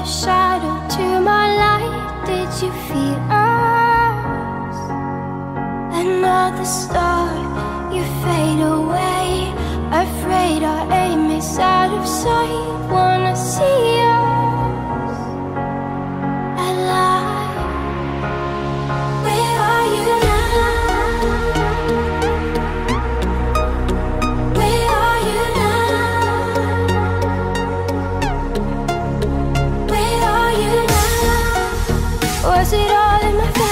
the shadow to my light. Did you feel us? Another star, you fade away. Afraid our aim is out of sight. Wanna see us alive. Where are you now? Where are you now? Where are you now? Was it all in my face?